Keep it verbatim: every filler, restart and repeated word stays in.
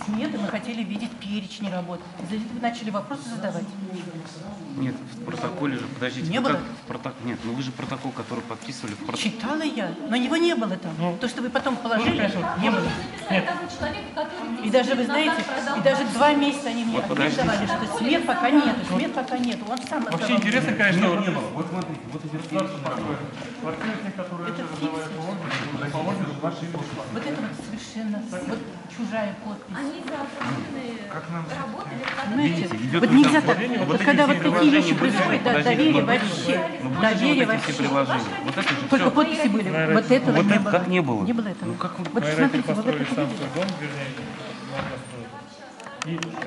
сметы, мы хотели видеть перечни работ. Из-за этого вы начали вопросы задавать. Нет, в протоколе же, подождите. Не вы было? Как, проток... Нет, ну вы же протокол, который подписывали в протоколе. Читала я, но его не было там. Ну, то, что вы потом положили, ну, не было. Нет. И даже, вы знаете, и даже два месяца они мне Вот ответ давали, что смет пока нету, смет пока нету. Он сам Вообще отдавал. интересно, конечно, Нет, не было. Вот смотрите, вот эти государство такое. Квартиры, те, которые Это раздавали фикс. положено, положено в ваши имя. Вот это вот совершенно вот чужая подпись. Они за определенные работы или как? Понимаете? Видите, идет Вот уже нельзя так. оформление, Вот, вот эти когда все вот такие приложения вещи были, происходят, да, подождите, доверие ну, вообще. Ну, были же Доверие вот эти все вообще. приложения. Вот это же Только все. подписи были. Вот этого Вот не это было. как не было? Не было этого. Ну как вы... Вот Мои родители смотрите, вот построили это сам видите? свой дом, вернее, нам построили. И